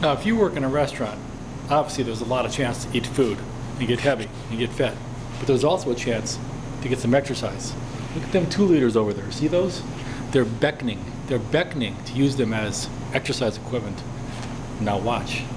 Now, if you work in a restaurant, obviously there's a lot of chance to eat food and get heavy and get fat. But there's also a chance to get some exercise. Look at them 2 liters over there. See those? They're beckoning. They're beckoning to use them as exercise equipment. Now watch.